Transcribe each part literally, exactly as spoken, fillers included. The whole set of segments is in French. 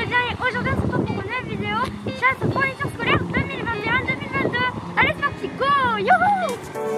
bien et aujourd'hui on se retrouve pour une nouvelle vidéo chasse fourniture scolaire deux mille vingt et un deux mille vingt-deux. Allez c'est parti, go, youhou!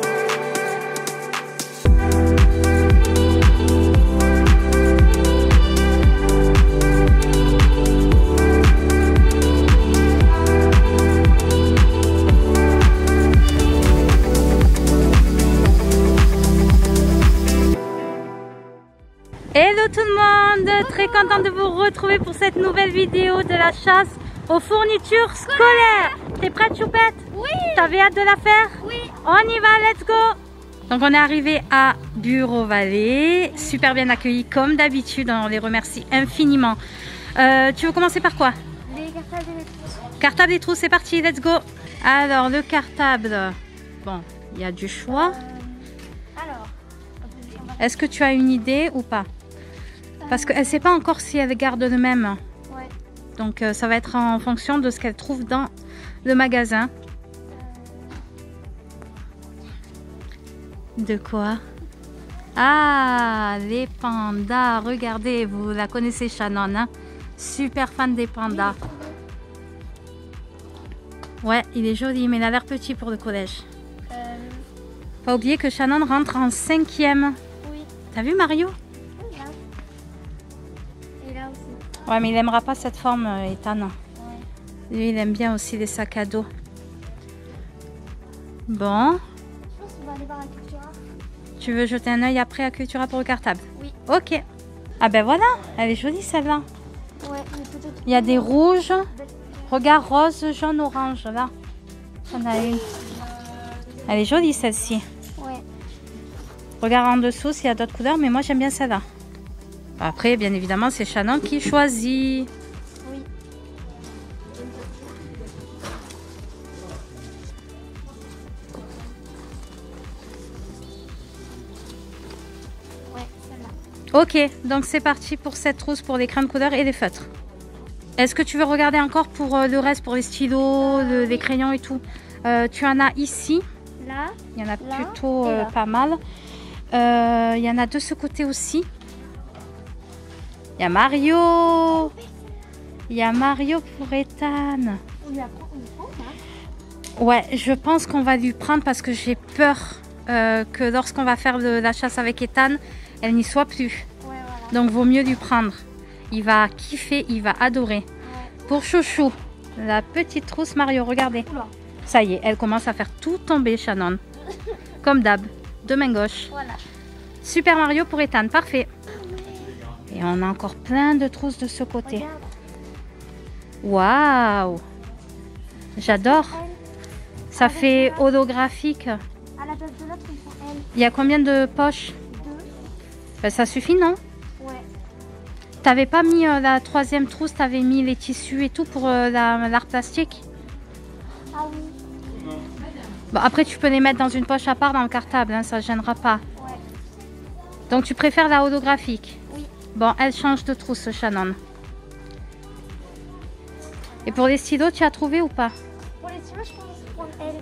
Hello tout le monde, très contente de vous retrouver pour cette nouvelle vidéo de la chasse aux fournitures scolaires. T'es prête Choupette? Oui. T'avais hâte de la faire? Oui. On y va, let's go. Donc on est arrivé à Bureau-Vallée, super bien accueillis comme d'habitude, on les remercie infiniment. Euh, tu veux commencer par quoi? Les cartables et les trousses. Cartable et trousses, c'est parti, let's go. Alors le cartable, bon, il y a du choix. Euh, alors, est-ce que tu as une idée ou pas? Parce qu'elle ne sait pas encore si elle garde le même. Ouais. Donc euh, ça va être en fonction de ce qu'elle trouve dans le magasin. De quoi? Ah, les pandas. Regardez, vous la connaissez Shannon, hein? Super fan des pandas. Ouais, il est joli, mais il a l'air petit pour le collège. Euh... Pas oublier que Shannon rentre en cinquième. Oui. T'as vu Mario? Et là aussi. Ouais, mais il aimera pas cette forme, euh, Ethan. Ouais. Lui, il aime bien aussi les sacs à dos. Bon. Je pense qu'on va aller voir la Cultura. Tu veux jeter un œil après à Cultura pour le cartable? Oui. Ok. Ah ben voilà, elle est jolie celle-là. Ouais, mais peut-être. Il y a des rouges. Regarde, rose, jaune, orange, là. On a une. Elle est jolie celle-ci. Ouais. Regarde en dessous s'il y a d'autres couleurs, mais moi j'aime bien celle-là. Après, bien évidemment, c'est Shannon qui choisit. Oui. Ouais, celle-là. Ok, donc c'est parti pour cette trousse pour les crayons de couleur et les feutres. Est-ce que tu veux regarder encore pour euh, le reste, pour les stylos, euh, le, oui. les crayons et tout? euh, Tu en as ici. Là. Il y en a Là, plutôt euh, là. pas mal. Euh, il y en a de ce côté aussi. Il y a Mario. Il y a Mario pour Ethan. On y apprend, on y prend, hein? Ouais, je pense qu'on va lui prendre parce que j'ai peur euh, que lorsqu'on va faire de la chasse avec Ethan, elle n'y soit plus. Ouais, voilà. Donc vaut mieux lui prendre. Il va kiffer, il va adorer. Ouais. Pour Chouchou, la petite trousse Mario, regardez. Oula. Ça y est, elle commence à faire tout tomber Shannon. Comme d'hab, de main gauche. Voilà. Super Mario pour Ethan, parfait. Et on a encore plein de trousses de ce côté. Regarde. Waouh! J'adore. Ça Avec fait la- holographique. À la place de l'autre, on prend elle. Il y a combien de poches? Deux. Ben, ça suffit, non? Ouais. T'avais pas mis euh, la troisième trousse, t'avais mis les tissus et tout pour euh, la- l'art plastique? Ah oui. Bon, après, tu peux les mettre dans une poche à part dans le cartable, hein, ça ne gênera pas. Ouais. Donc, tu préfères la holographique? Oui. Bon, elle change de trousse, Shannon. Et pour les stylos, tu as trouvé ou pas? Pour les stylos, je pense prendre elle.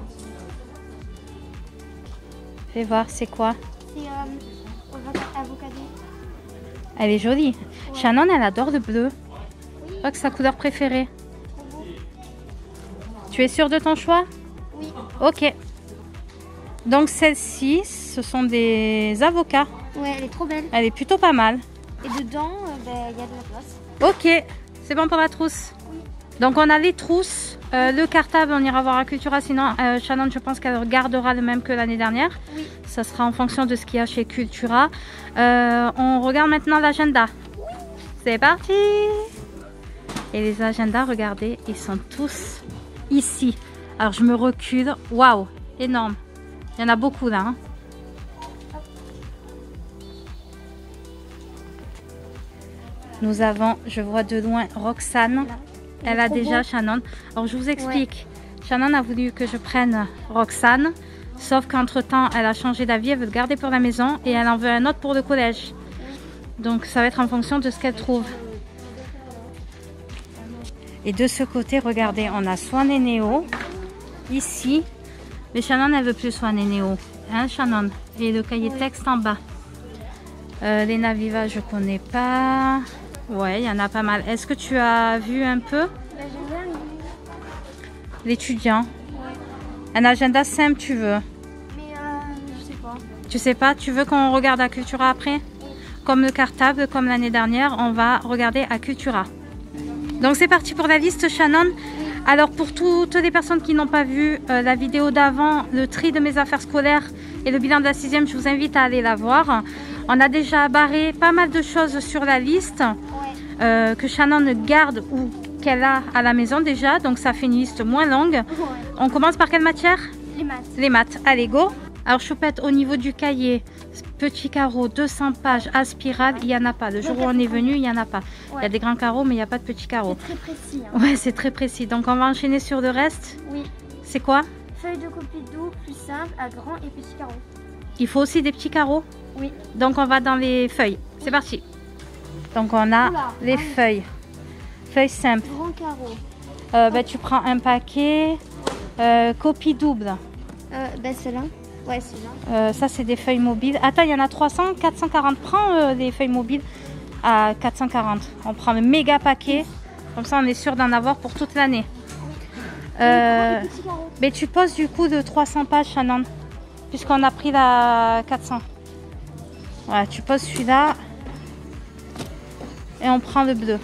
Fais voir, c'est quoi? C'est euh, avoca- avocado. Elle est jolie. Ouais. Shannon, elle adore le bleu. Oui. Je crois que c'est sa couleur préférée. Trop beau. Tu es sûre de ton choix? Oui. Ok. Donc, celle-ci, ce sont des avocats. Ouais, elle est trop belle. Elle est plutôt pas mal. Et dedans, euh, ben, il y a de la place. Ok, c'est bon pour la trousse. Oui. Donc on a les trousses, euh, le cartable on ira voir à Cultura, sinon euh, Shannon je pense qu'elle gardera le même que l'année dernière. Oui. Ça sera en fonction de ce qu'il y a chez Cultura. Euh, on regarde maintenant l'agenda. C'est parti. Et les agendas, regardez, ils sont tous ici. Alors je me recule, waouh, énorme. Il y en a beaucoup là. Hein. Nous avons, je vois de loin Roxane. Il Elle est a trop déjà beau. Shannon. Alors je vous explique. Shannon a voulu que je prenne Roxane. Sauf qu'entre temps, elle a changé d'avis. Elle veut le garder pour la maison. Et elle en veut un autre pour le collège. Donc ça va être en fonction de ce qu'elle trouve. Et de ce côté, regardez, on a Swan et Néo. Ici. Mais Shannon, elle veut plus Swan et Néo. Hein Shannon? Et le cahier Oui. texte en bas. Euh, les Naviva, je connais pas. Ouais, Ouais, il y en a pas mal. Est-ce que tu as vu un peu Bah, j'aime bien le- l'étudiant? Ouais. Un agenda simple, tu veux? Mais euh, je sais pas. Tu sais pas, tu veux qu'on regarde à Cultura après? Comme le cartable, comme l'année dernière, on va regarder à Cultura. Donc c'est parti pour la liste, Shannon. Alors pour toutes les personnes qui n'ont pas vu euh, la vidéo d'avant, le tri de mes affaires scolaires et le bilan de la sixième, je vous invite à aller la voir. On a déjà barré pas mal de choses sur la liste Ouais. euh, que Shannon garde ou qu'elle a à la maison déjà. Donc ça fait une liste moins longue. Ouais. On commence par quelle matière? Les maths. Les maths. Allez, go! Alors Choupette, au niveau du cahier, petit carreau, deux cents pages à spirale, il n'y en a pas. Le jour où on est venu, il n'y en a pas. Il y a Ouais. des grands carreaux, mais il n'y a pas de petits carreaux. C'est très précis. Hein. Ouais, c'est très précis. Donc on va enchaîner sur le reste. Oui. C'est quoi? Feuille de copie double, plus simple, à grand et petit carreau. Il faut aussi des petits carreaux. Oui. Donc on va dans les feuilles. C'est parti. Donc on a Oula, les ah oui. feuilles. Feuilles simples. Grand carreau. Euh, bah, tu prends un paquet. Euh, copie double. Euh, bah celle-là. Ouais, celle-là. Euh, ça, c'est des feuilles mobiles. Attends, il y en a trois cents, quatre cent quarante. Prends euh, les feuilles mobiles à quatre cent quarante. On prend le méga paquet. Comme ça, on est sûr d'en avoir pour toute l'année. Euh, Petit carreau. mais tu poses du coup de trois cents pages, Shannon. Puisqu'on a pris la quatre cents. Voilà, tu poses celui-là. Et on prend le bleu.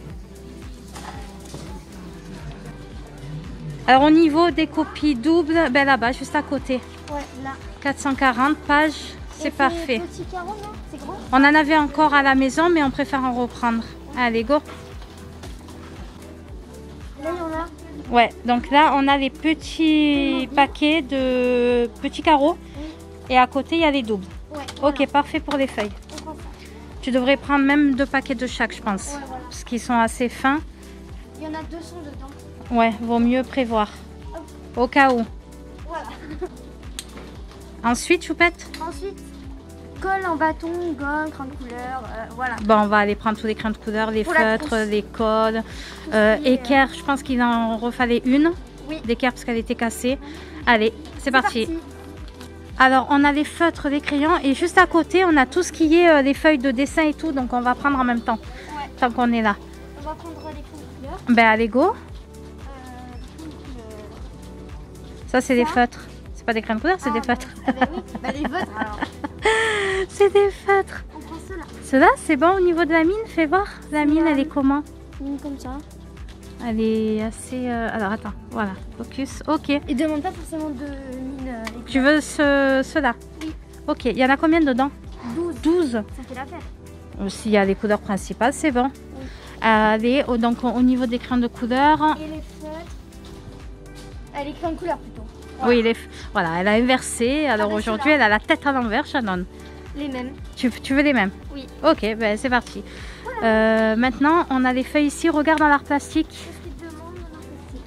Alors, au niveau des copies doubles, ben là-bas, juste à côté. Ouais, là. quatre cent quarante pages, c'est Et parfait. Petit carreau, non? C'est grand? On en avait encore à la maison, mais on préfère en reprendre. Allez, go. Là, il y en a. Ouais, donc là, on a les petits paquets de petits carreaux. Et à côté, il y a les doubles. Ouais. Ok, voilà. parfait pour les feuilles. On prend ça. Tu devrais prendre même deux paquets de chaque, je pense. Ouais, voilà. Parce qu'ils sont assez fins. Il y en a deux cents dedans. Ouais, vaut mieux prévoir. Au cas où. Voilà. Ensuite, Choupette. Ensuite, colle en bâton, gomme, crayon de couleur, euh, voilà. Bon, on va aller prendre tous les crayons de couleur, les Pour la feutres, trousse. les cols. Euh, ce qui est, équerre, je pense qu'il en refallait une. Oui. D'équerre parce qu'elle était cassée. Allez, c'est C'est parti. Alors, on a les feutres, les crayons et juste à côté, on a tout ce qui est euh, les feuilles de dessin et tout. Donc, on va prendre en même temps, Ouais. tant qu'on est là. On va prendre les crayons de couleur. Ben, allez, go. Euh, donc, euh, Ça, c'est des Ça. feutres. C'est pas des crayons de couleur, c'est ah, des bah, feutres. ah, bah oui, bah les vôtres alors. C'est des feutres. On prend ceux-là. Ceux-là, c'est bon au niveau de la mine. Fais voir. La mine, Ceux-là. elle est comment? Une comme ça. Elle est assez... euh, Alors, attends. Voilà. Focus. Ok. Ils demandent pas forcément de mine. euh, les Tu veux ce, ceux-là? Oui. Ok. Il y en a combien dedans? douze. douze. Ça fait l'affaire. Euh, S'il y a les couleurs principales, c'est bon. Oui. Allez, au- donc au niveau des crayons de couleur, Et les feutres. Euh, les crayons de couleur plutôt. oui, les, voilà, elle a inversé. Alors bah, aujourd'hui, ceux-là. elle a la tête à l'envers, Shannon. Les mêmes. Tu, tu veux les mêmes? Oui. Ok, ben c'est parti. Euh, maintenant, on a les feuilles ici. Regarde dans l'art plastique. Qu'est-ce qu'ils demandent dans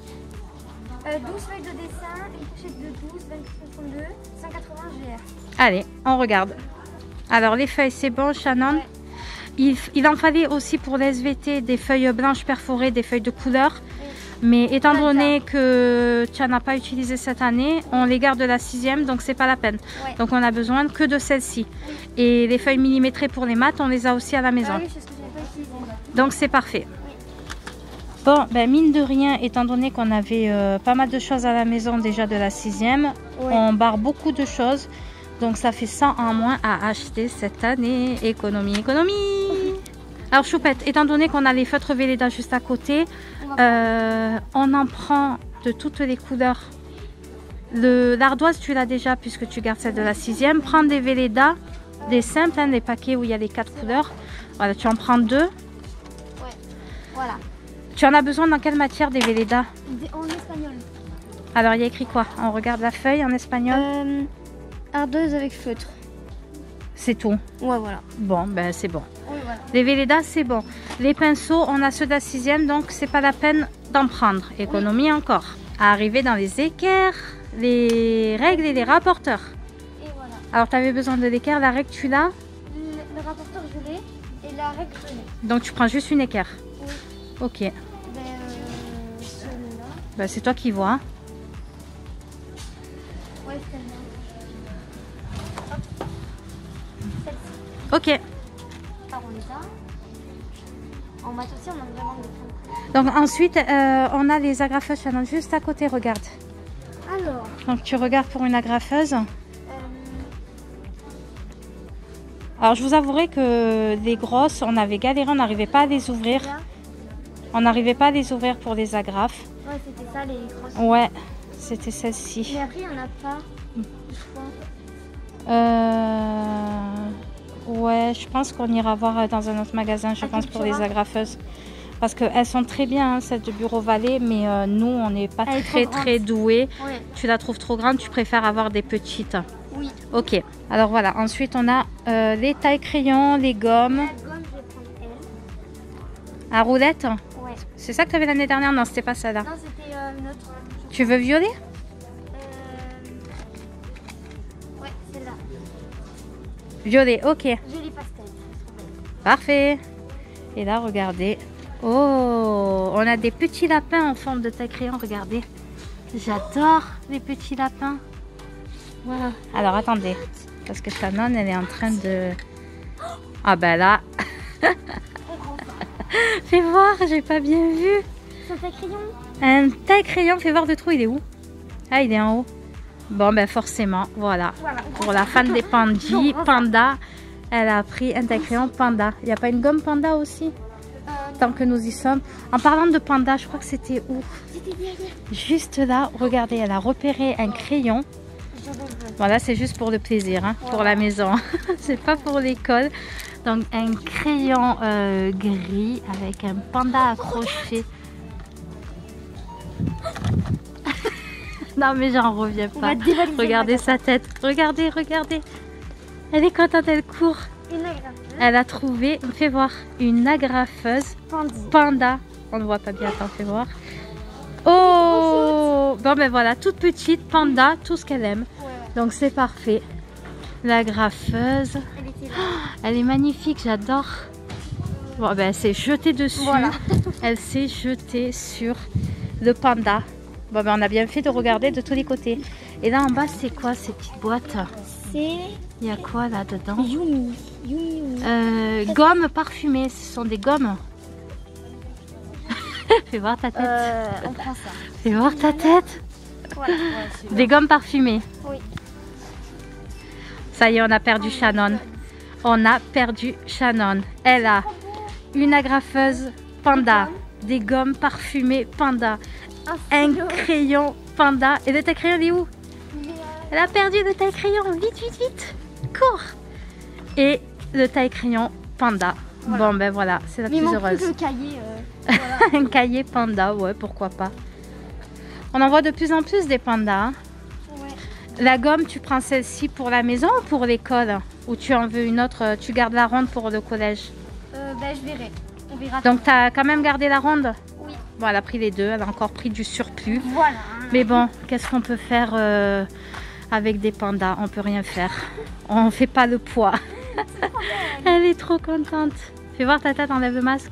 notre euh, douze feuilles de dessin, une pochette de douze, vingt-quatre, trente-deux, cent quatre-vingts G R. Allez, on regarde. Alors les feuilles, c'est bon, Shannon. Ouais. Il, il en fallait aussi pour l'S V T des feuilles blanches perforées, des feuilles de couleur. Mais étant Voilà. donné que tu n'en as pas utilisé cette année, on les garde de la sixième, donc c'est pas la peine. Ouais. Donc on a besoin que de celle-ci. Et les feuilles millimétrées pour les maths, on les a aussi à la maison. Ah oui, c'est ce que j'avais pas utilisé. Donc c'est parfait. Bon, ben mine de rien, étant donné qu'on avait euh, pas mal de choses à la maison déjà de la sixième, Ouais. on barre beaucoup de choses. Donc ça fait cent en moins à acheter cette année. Économie, économie. Alors Choupette, étant donné qu'on a les feutres Velleda juste à côté, On va euh, on en prend de toutes les couleurs. Le- L'ardoise, tu l'as déjà puisque tu gardes celle de la sixième. Prends des Velleda, des simples, hein, des paquets où il y a les quatre couleurs. Voilà, tu en prends deux. Ouais. Voilà. Tu en as besoin dans quelle matière des Velleda? Des- En espagnol. Alors il y a écrit quoi? On regarde la feuille en espagnol. Euh, ardoise avec feutre. C'est tout. Ouais, voilà. Bon, ben c'est bon. Oui, voilà. Les Velleda, c'est bon. Les pinceaux, on a ceux de la sixième, donc c'est pas la peine d'en prendre. Économie encore. À arriver dans les équerres, les règles et les rapporteurs. Et voilà. Alors, tu avais besoin de l'équerre, la règle, tu l'as. Le, le rapporteur, je l'ai. Et la règle, je l'ai. Donc, tu prends juste une équerre. Oui. Ok. Ben, euh, celui-là. Ben, c'est toi qui vois. Ouais, celle-là. Hop. Celle-ci. Ok. Alors, on les a. En maths aussi, on a vraiment des points. Donc ensuite, euh, on a les agrafeuses Shannon juste à côté, regarde. Alors, Donc tu regardes pour une agrafeuse. euh, Alors je vous avouerai que les grosses, on avait galéré, on n'arrivait pas à les ouvrir. là, On n'arrivait pas à les ouvrir pour les agrafes. ouais, c'était ça les grosses. Ouais, c'était celle-ci. Mais après, il n'y en a pas, je crois. Euh... Ouais, je pense qu'on ira voir dans un autre magasin, je À pense, pour les Cultura. agrafeuses. Parce qu'elles sont très bien, hein, celles de Bureau Vallée, mais euh, nous, on n'est pas Elle est très trop grande. très doués. Ouais, Tu la trouves trop grande, tu préfères avoir des petites. oui. Ok, alors voilà, ensuite on a euh, les tailles crayons, les gommes. La gomme, je vais prendre elle. À roulette, Ouais. c'est ça que tu avais l'année dernière? Non, c'était pas celle-là. Non, c'était euh, une autre. Tu veux violet? Euh... Ouais, celle-là. Violet, ok. J'ai les pastels. Parfait. Et là, regardez. Oh, on a des petits lapins en forme de taille crayon, regardez. J'adore les petits lapins. Voilà. Alors, attendez. Parce que Shannon, elle est en train de... Ah ben là. Fais voir, j'ai pas bien vu. C'est un taille crayon. Un taille crayon, fais voir de trop, il est où? Ah, il est en haut. Bon, ben forcément, voilà. Voilà. Pour la fan des pandis, Non, panda, elle a pris un taille crayon panda. Il n'y a pas une gomme panda aussi? Euh, Tant que nous y sommes. En parlant de panda, je crois que c'était où? C'était derrière. Juste là, regardez, elle a repéré un crayon. Je le veux. Voilà, c'est juste pour le plaisir, hein, pour la maison. C'est pas pour l'école. Donc un crayon euh, gris avec un panda accroché. Non mais j'en reviens On pas. va dévaliser le Regardez magasin. sa tête. Regardez, regardez. Elle est contente, elle court. Une agrafeuse. Elle a trouvé, fais voir, une agrafeuse Pandi. panda. On ne voit pas bien, attends, fais voir. Oh, bon ben voilà, toute petite, panda, tout ce qu'elle aime. Ouais, ouais. Donc c'est parfait. L'agrafeuse, Elle était là. elle est magnifique, j'adore. Bon ben elle s'est jetée dessus. Voilà. Elle s'est jetée sur le panda. Bon ben on a bien fait de regarder de tous les côtés. Et là en bas c'est quoi ces petites boîtes? C'est Il y a quoi là dedans? Yumi. Yumi, Yumi. euh, Gommes parfumées, ce sont des gommes. Fais voir ta tête. Euh, on prend ça. Fais voir ta tête. Voilà. Ouais, c'est Des gommes parfumées. Oui. Ça y est, on a perdu Shannon. On a perdu Shannon. Elle a une agrafeuse panda, des gommes parfumées panda, un crayon panda. Et le taille crayon, il est où? Elle a perdu le taille crayon. Vite, vite, vite. Cours. Et le taille crayon panda. Voilà. Bon, ben voilà, c'est la Mais il plus manque heureuse. plus que le cahier. euh, voilà. Un cahier panda, ouais, pourquoi pas. On en voit de plus en plus des pandas. Hein. Ouais. La gomme, tu prends celle-ci pour la maison ou pour l'école? Ou tu en veux une autre, tu gardes la ronde pour le collège? Euh, ben, je verrai. On verra. Donc tu as quand même gardé la ronde? Oui. Bon, elle a pris les deux, elle a encore pris du surplus. Voilà. Mais bon, qu'est-ce qu'on peut faire euh, avec des pandas? On peut rien faire. On fait pas le poids. Elle est trop contente. Fais voir ta tête, enlève le masque.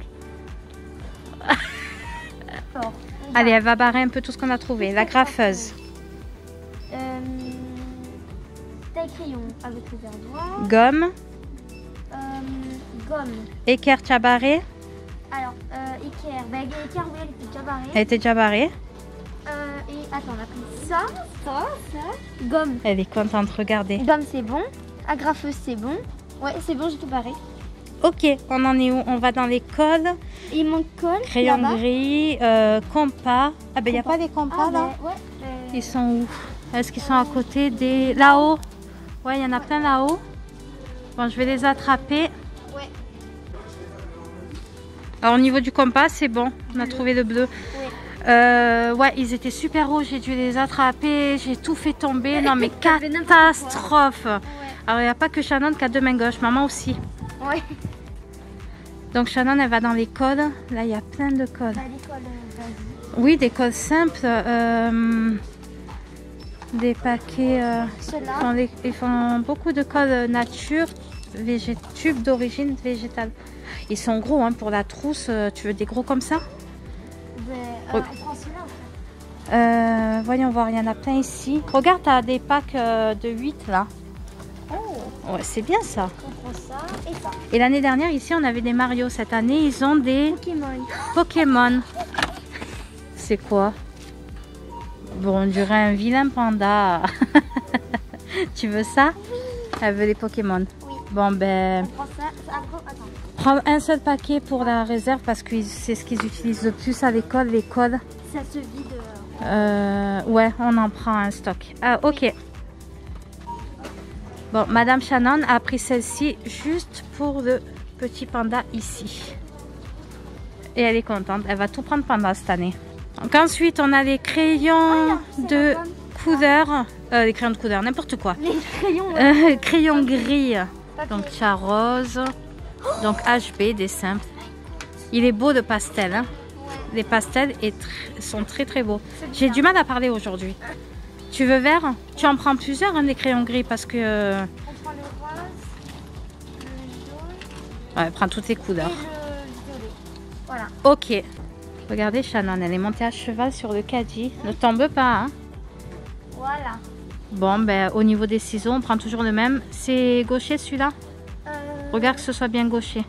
Fort. Allez, elle va barrer un peu tout ce qu'on a trouvé. La graffeuse. Euh, taille crayon avec le verre noir. Gomme. Euh, gomme. Équerre, tu as barré. Alors, euh, équerre. Ben, équerre, oui, elle était déjà barrée. Elle était déjà barrée. Euh, et attends, on a pris ça, ça, ça. Gomme. Elle est contente, regardez. Gomme, c'est bon. Agrafeuse, c'est bon. Ouais, c'est bon, j'ai tout barré. Ok, on en est où? On va dans l'école. Et il manque colle. Crayon là-bas. gris, euh, compas. Ah ben il n'y a pas des compas Ah, là? ben, ouais. euh, Ils sont où? Est-ce qu'ils sont à côté des... Là-haut? Ouais, il y en a plein là-haut. Bon, je vais les attraper. Ouais. Alors au niveau du compas, c'est bon. On a trouvé le bleu. Ouais. Euh, ouais, ils étaient super hauts. J'ai dû les attraper. J'ai tout fait tomber. Non mais T'as fait n'importe catastrophe. Ouais. Alors il n'y a pas que Shannon qui a deux mains gauches. Maman aussi. Ouais. Donc Shannon, elle va dans l'école. Là, il y a plein de cols. Bah, l'école, euh, vas-y. Oui, des cols simples. euh, des paquets... euh, Ceux-là. Ils font, les- ils font beaucoup de cols nature, végé- tubes d'origine végétale. Ils sont gros hein, pour la trousse. euh, Tu veux des gros comme ça? Ben, euh, Oui. on prend ceux-là en fait. Euh, Voyons voir, il y en a plein ici. Regarde, tu as des packs euh, de huit là. Oh. Ouais, c'est bien ça. On prend ça et ça. Et l'année dernière, ici, on avait des Mario. Cette année, ils ont des Pokémon. Pokémon. C'est quoi? Bon, on dirait un vilain panda. Tu veux ça? Elle veut les Pokémon. Oui. Bon, ben, On prend ça. Après, attends. prends un seul paquet pour la réserve parce que c'est ce qu'ils utilisent le plus à l'école, les codes. Ça se vide. euh, Euh, ouais, on en prend un stock. Ah, ok. Bon, Madame Shannon a pris celle-ci juste pour le petit panda ici. Et elle est contente. Elle va tout prendre panda cette année. Donc ensuite, on a les crayons c'est de la bonne. couleur. Euh, les crayons de couleur, n'importe quoi. Les crayons. ouais. Euh, crayons gris. Papier. Donc, chat rose. Donc, H B, des simples. Il est beau le pastel. Hein. Ouais. Les pastels est tr- sont très très beaux. C'est J'ai bien. du mal à parler aujourd'hui. Tu veux vert? Tu en prends plusieurs, hein, des crayons gris, parce que... euh, On prend le rose, le jaune Ouais, prends toutes les et couleurs. le violet. Voilà. Ok. Regardez, Shannon, elle est montée à cheval sur le caddie. Ne tombe pas, hein. Voilà. Bon, ben, au niveau des ciseaux, on prend toujours le même. C'est gaucher, celui-là? Euh, Regarde que ce soit bien gaucher.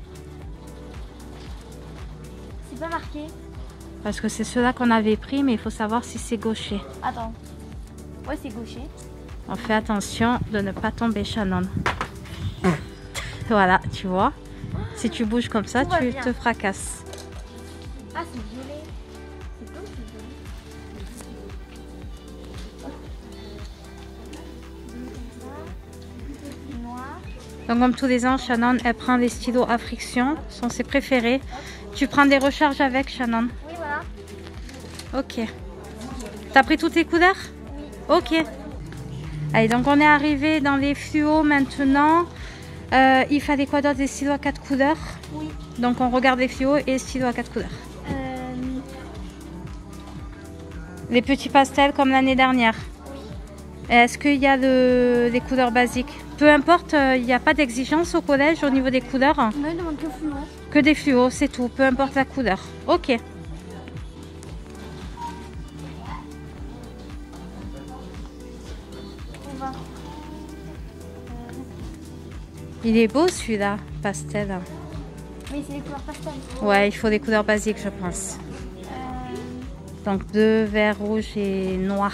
C'est pas marqué. Parce que c'est ceux-là qu'on avait pris, mais il faut savoir si c'est gaucher. Attends. Ouais, c'est gaucher. On fait attention de ne pas tomber, Shannon. Voilà, tu vois. Si tu bouges comme ça, Tout va tu bien. te fracasses. Ah, c'est violet. C'est comme c'est violet. Noir. Donc comme tous les ans, Shannon, elle prend les stylos à friction. Ce sont ses préférés. Tu prends des recharges avec, Shannon? Oui, voilà. Ok. T'as pris toutes les couleurs? Oui. Ok. Allez, donc on est arrivé dans les fluos maintenant. Euh, il fallait quoi d'autre? Des stylos à quatre couleurs. Oui. Donc on regarde les fluos et les stylos à quatre couleurs. Euh, Les petits pastels comme l'année dernière. Est-ce qu'il y a le- les couleurs basiques? Peu importe, euh, il n'y a pas d'exigence au collège au niveau des couleurs. non, il demande que fluo. Que des fluos, c'est tout. Peu importe la couleur. Ok. On va. Il est beau celui-là, pastel. Mais c'est les couleurs pastel. Ouais, il faut des couleurs basiques, je pense. Euh, Donc bleu, vert, rouge et noir.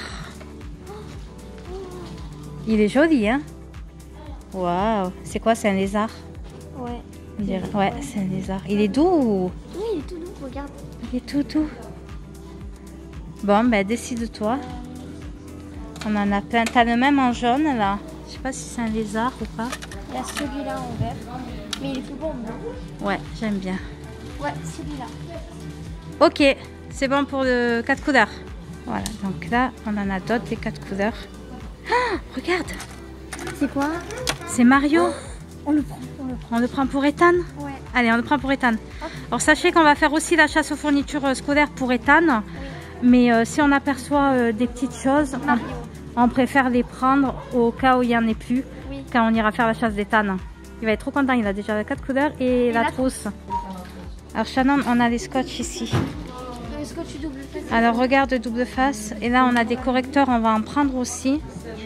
Il est joli, hein? Waouh! C'est quoi? C'est un lézard? ouais. On dirait- Ouais, c'est un lézard. Il est doux. Oui, il est tout doux, regarde. Il est tout doux. Bon, ben décide-toi. On en a plein. T'as le même en jaune là. Je sais pas si c'est un lézard ou pas. Il y a celui-là en vert. Mais il est plus beau en bleu. Ouais, j'aime bien. Ouais, celui-là. Ok, c'est bon pour le quatre couleurs. Voilà, donc là, on en a d'autres des quatre couleurs. Ah, regarde, C'est quoi? c'est Mario. On le prend, on le prend. On le prend pour Ethan? Ouais. Allez, on le prend pour Ethan. Alors sachez qu'on va faire aussi la chasse aux fournitures euh, scolaires pour Ethan. Mais euh, si on aperçoit euh, des petites choses, Mario. on, on préfère les prendre au cas où il n'y en ait plus. Oui. Quand on ira faire la chasse d'Ethan. Il va être trop content, il a déjà les quatre couleurs et, Et la la trousse. Alors Shannon, on a les scotch ici. Le scotch double face. Alors regarde double face. Et là on a des correcteurs, on va en prendre aussi.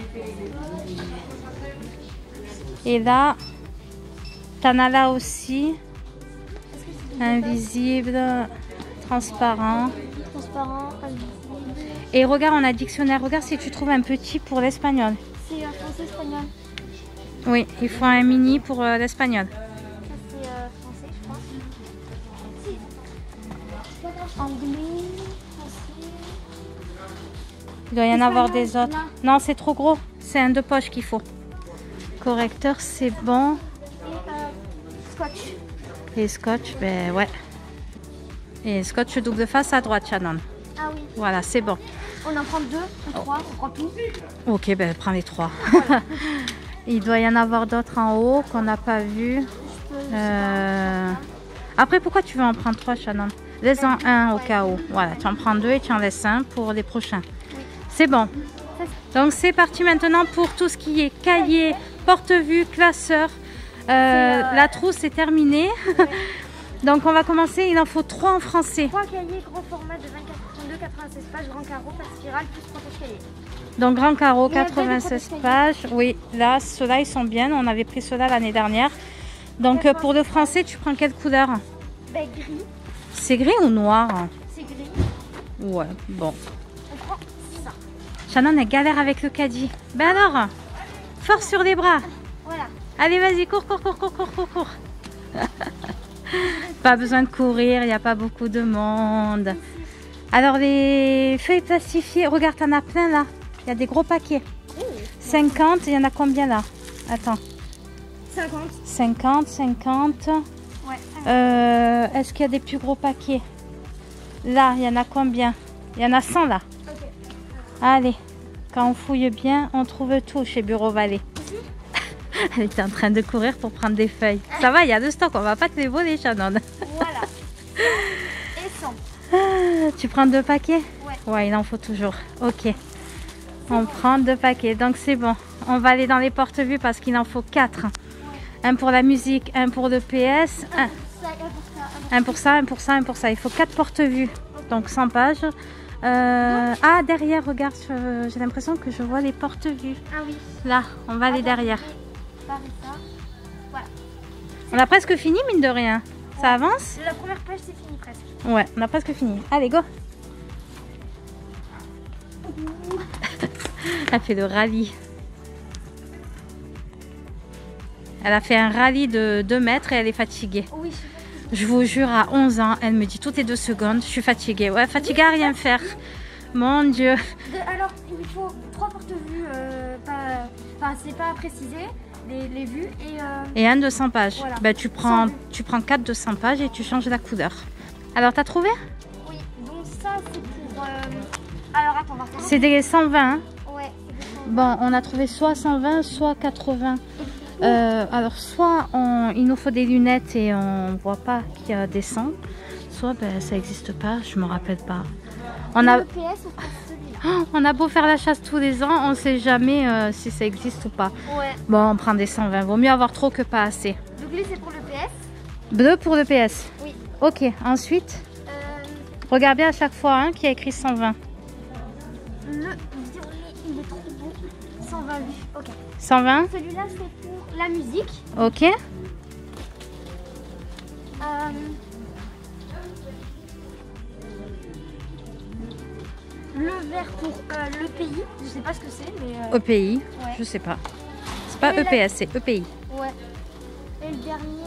Et là, t'en as là aussi. Invisible, transparent. Transparent, invisible. Et regarde, on a dictionnaire. Regarde si tu trouves un petit pour l'espagnol. C'est un français espagnol. Oui, il faut un mini pour euh, l'espagnol. Ça c'est euh, français, je crois. Si. Anglais, français. Il doit y en avoir des Espagnol, autres. là. Non, c'est trop gros. C'est un deux poches qu'il faut. Correcteur, c'est bon. Et euh, scotch. Et scotch, ben ouais. Et scotch double face à droite, Shannon. Ah oui. Voilà, c'est bon. On en prend deux ou trois, on prend tout. Ok, ben prends les trois. Il doit y en avoir d'autres en haut qu'on n'a pas vu. Euh, Après, pourquoi tu veux en prendre trois, Shannon? Laisse-en un au cas où. Voilà, tu en prends deux et tu en laisses un pour les prochains. C'est bon. Donc c'est parti maintenant pour tout ce qui est cahier, porte-vue, classeur. Euh, euh, La trousse est terminée. Donc on va commencer. Il en faut trois en français. Trois cahiers grand format de vingt-quatre vingt-deux, quatre-vingt-seize pages, grand carreau, page spirale, plus protège-cahier. Donc grand carreau, Mais il y a quatre-vingt-seize bien des pages. Oui, là, ceux-là, ils sont bien. On avait pris ceux-là l'année dernière. Donc euh, pour le français, tu prends quelle couleur? Ben, gris. C'est gris ou noir? C'est gris. Ouais, bon. On prend ça. Shannon, elle galère avec le caddie. Ben alors, force sur les bras. Voilà. Allez, vas-y, cours, cours, cours, cours, cours, cours, cours. Pas besoin de courir, il n'y a pas beaucoup de monde. Alors, les feuilles plastifiées, regarde, t'en as plein là. Il y a des gros paquets. cinquante, il y en a combien là? Attends. cinquante. cinquante, cinquante. Ouais. Euh, Est-ce qu'il y a des plus gros paquets? Là, il y en a combien? Il y en a cent là. Ok. Allez, quand on fouille bien, on trouve tout chez Bureau Vallée. Elle était en train de courir pour prendre des feuilles. Ça va, il y a de stock, on va pas te les voler, Shannon. Voilà. Et cent. Ah, tu prends deux paquets? Ouais. Ouais, il en faut toujours. Ok. On prend deux paquets, donc c'est bon. On va aller dans les porte-vues parce qu'il en faut quatre. Un pour la musique, un pour le P S, un, Ça, et pour ça, un pour ça, un pour ça, un pour ça. Il faut quatre porte-vues, donc cent pages. Euh, ah, derrière, regarde, je- j'ai l'impression que je vois les porte-vues. Ah oui. Là, on va aller derrière. Pareil, ça. Voilà. On a presque fini, mine de rien. Ça avance? La première page, c'est fini presque. Ouais, on a presque fini. Allez, go! Elle fait le rallye. Elle a fait un rallye de deux mètres et elle est fatiguée. Oui, je sais pas. Je vous jure, à onze ans, elle me dit toutes les deux secondes, je suis fatiguée. Ouais, fatiguée à rien faire. Mon Dieu. De- alors, il faut trois porte-vues, euh, pas, enfin, c'est pas précisé, les, les vues et. Euh, Et un de cent pages. Voilà. Ben, tu prends, cent vues. tu prends quatre de cent pages et tu changes la couleur. Alors, t'as trouvé? oui, donc ça, c'est pour. euh, Alors, attends, on va regarder. C'est des cent vingt. Hein. Ouais, c'est des cent. Bon, on a trouvé soit cent vingt, soit quatre-vingts. Euh, alors, soit on, il nous faut des lunettes et on voit pas qu'il y a des cent, soit ben, ça n'existe pas, je me rappelle pas. On a, Le P S, on prend celui-là. oh, on a beau faire la chasse tous les ans, on sait jamais euh, si ça existe ou pas. Ouais. Bon, on prend des cent vingt, vaut mieux avoir trop que pas assez. Donc, lui, c'est pour le P S. Bleu pour le P S. Oui. Ok, ensuite, Euh, regarde bien à chaque fois hein, qu'il y a écrit cent vingt. le violet, il est trop beau. cent vingt vues. Ok. cent vingt, Celui-là, c'est pour la musique. ok. Euh, Le vert pour euh, le pays. Je sais pas ce que c'est, mais. euh, E P I, Ouais. je sais pas. C'est pas Et E P S, c'est E P I. Ouais. Et le dernier.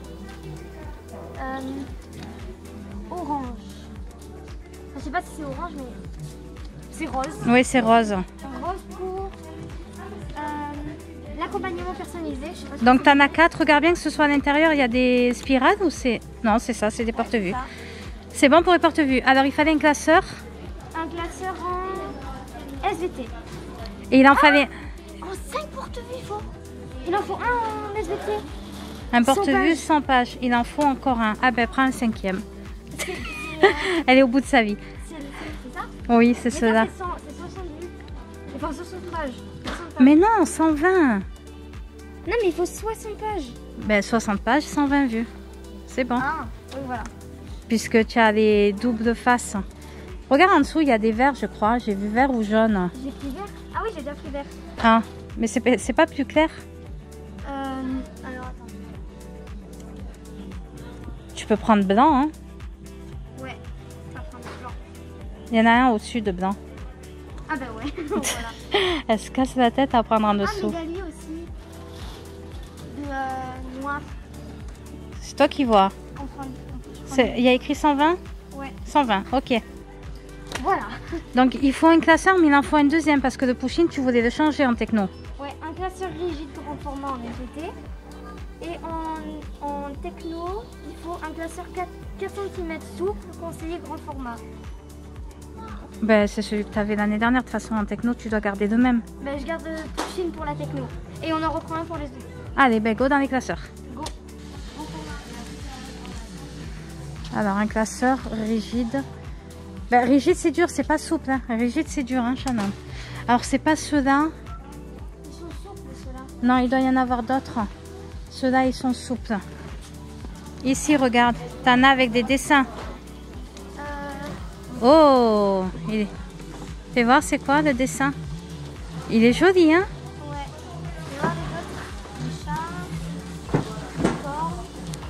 euh, Orange. Je sais pas si c'est orange, mais. C'est rose. Oui, c'est rose. Rose pour. euh, L'accompagnement personnalisé. Je sais pas si Donc, t'en as quatre. Regarde bien que ce soit à l'intérieur. Il y a des spirales ou c'est... Non, c'est ça, c'est des c'est porte-vues. ça. C'est bon pour les porte-vues. Alors, il fallait un classeur. Un classeur en S V T. Et il en fallait En cinq porte-vues, il faut. Il en faut un en S V T. un cent porte-vues pages. cent pages. Il en faut encore un. Ah ben, prends un cinquième. C'est c'est, euh, Elle est au bout de sa vie. c'est- c'est ça. Oui, c'est Mais ça, cela. c'est cent- c'est soixante vues. Enfin, soixante pages. soixante pages. Mais non, cent vingt. Non, mais il faut soixante pages. Ben, soixante pages, cent vingt vues. C'est bon. Ah, oui, voilà. Puisque tu as les doubles faces. Regarde en dessous, il y a des verts, je crois. J'ai vu vert ou jaune. J'ai pris vert. Ah oui, j'ai déjà pris vert. Ah, mais c'est pas- c'est pas plus clair. Euh, alors, attends. Tu peux prendre blanc, hein. Ouais, ça prend du blanc. Il y en a un au-dessus de blanc. Ah bah ouais, voilà. Elle se casse la tête à prendre en Ah, mais dessous. il y a lui aussi. De euh, noir. C'est toi qui vois. On prend, on peut- je prends C'est- Il y a écrit cent vingt? du- Ouais, cent vingt, ok. voilà. Donc il faut un classeur, mais il en faut un deuxième parce que le push-in, tu voulais le changer en techno. Ouais, un classeur rigide grand format en S V T. Et en, en techno, il faut un classeur quatre centimètres souple, conseillé grand format. Ben, c'est celui que tu avais l'année dernière. De toute façon, en techno, tu dois garder le même. Ben, je garde le push-in pour la techno. Et on en reprend un pour les deux. Allez, ben go dans les classeurs. Go. Grand format. Alors, un classeur rigide. Ben, rigide, c'est dur, c'est pas souple. Hein. Rigide, c'est dur, hein, Shannon. Alors, c'est pas ceux-là. Ils sont souples ceux-là. Non, il doit y en avoir d'autres. Ceux-là, ils sont souples. Ici, regarde. T'en as avec des dessins. Euh, Oh, il est... Fais voir c'est quoi le dessin. Il est joli, hein? Ouais. Tu vois les autres? Des chats, des corps.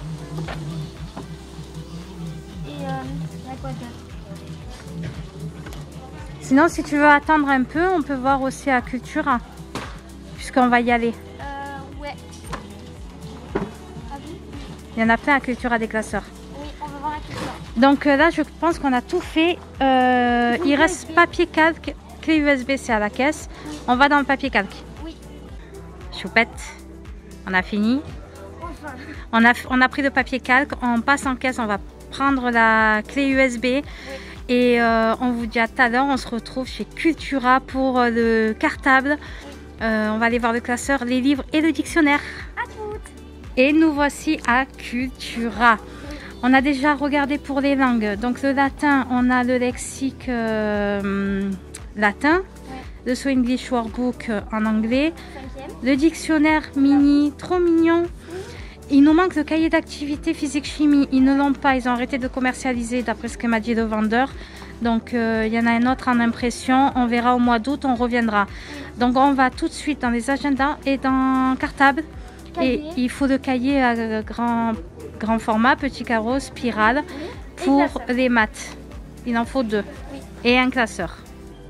Et euh, il y a quoi d'autre? Sinon, si tu veux attendre un peu, on peut voir aussi à Cultura. Puisqu'on va y aller. Euh, ouais. Ah oui? Il y en a plein à Cultura des classeurs. Oui, on va voir la culture. Donc euh, là, je pense qu'on a tout fait. Euh, il reste papier calque, clé U S B, c'est à la caisse. Oui. On va dans le papier calque. Oui. Choupette, on a fini. Enfin. On a, on a pris le papier calque, on passe en caisse, on va prendre la clé U S B. Oui. Et euh, on vous dit à tout à l'heure, on se retrouve chez Cultura pour euh, le cartable. Oui. Euh, on va aller voir le classeur, les livres et le dictionnaire. À toutes. Et nous voici à Cultura. On a déjà regardé pour les langues. Donc le latin, on a le lexique euh, latin, ouais. Le So English Workbook en anglais, cinquième. Le dictionnaire mini, trop mignon. Oui. Il nous manque le cahier d'activité physique-chimie. Ils ne l'ont pas, ils ont arrêté de commercialiser d'après ce que m'a dit le vendeur. Donc euh, il y en a un autre en impression. On verra au mois d'août, on reviendra. Oui. Donc on va tout de suite dans les agendas et dans cartable. Cahier. Et il faut le cahier à grand, grand format, petit carreau, spirale, oui. Pour les maths. Il en faut deux. Oui. Et un classeur.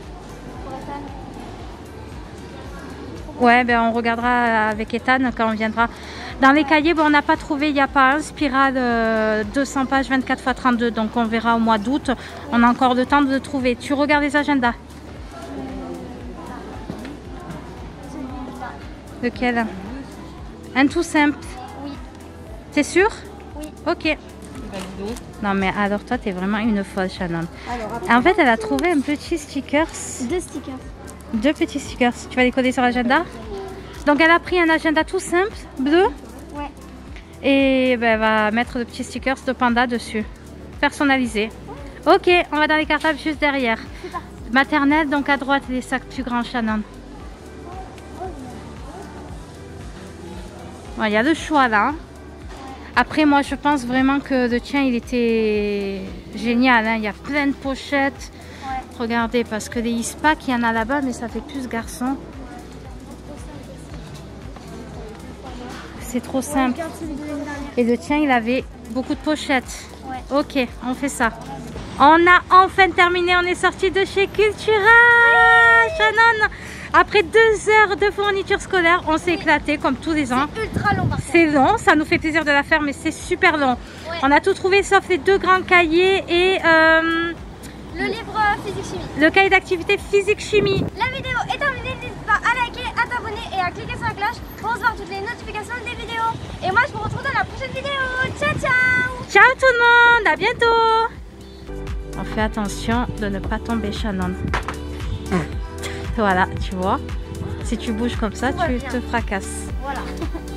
Ouais, ben on regardera avec Ethan quand on viendra. Dans les cahiers, bon, on n'a pas trouvé, il n'y a pas un spirale euh, deux cents pages, vingt-quatre par trente-deux. Donc on verra au mois d'août. On a encore le temps de le trouver. Tu regardes les agendas? Lequel? Un tout simple. Oui. T'es sûr? Oui. Ok. Non mais alors toi t'es vraiment une folle, Shannon. Alors, en fait elle a trouvé un petit stickers. Deux stickers. Deux petits stickers. Tu vas les coller sur l'agenda? Donc elle a pris un agenda tout simple, bleu. Ouais. Et ben, elle va mettre le petit stickers de panda dessus. Personnalisé. Ouais. Ok, on va dans les cartables juste derrière. Maternelle, donc à droite les sacs plus grands, Shannon. Il y a le choix là. Après moi je pense vraiment que le tien il était génial. Hein. Il y a plein de pochettes. Ouais. Regardez parce que les Ispac il y en a là-bas mais ça fait plus garçon. C'est trop simple. Et le tien il avait beaucoup de pochettes. Ouais. Ok, on fait ça. On a enfin terminé, on est sorti de chez Cultura. Oui. Shannon. Après deux heures de fourniture scolaire, on s'est éclaté comme tous les ans. C'est ultra long. C'est long, ça nous fait plaisir de la faire, mais c'est super long. Ouais. On a tout trouvé sauf les deux grands cahiers et euh, le livre physique-chimie. Le cahier d'activité physique-chimie. La vidéo est terminée, n'hésite pas à liker, à t'abonner et à cliquer sur la cloche pour recevoir toutes les notifications des vidéos. Et moi, je vous retrouve dans la prochaine vidéo. Ciao, ciao. Ciao tout le monde, à bientôt. On fait attention de ne pas tomber, Shannon. Voilà, tu vois, si tu bouges comme ça, tu te fracasses. Voilà.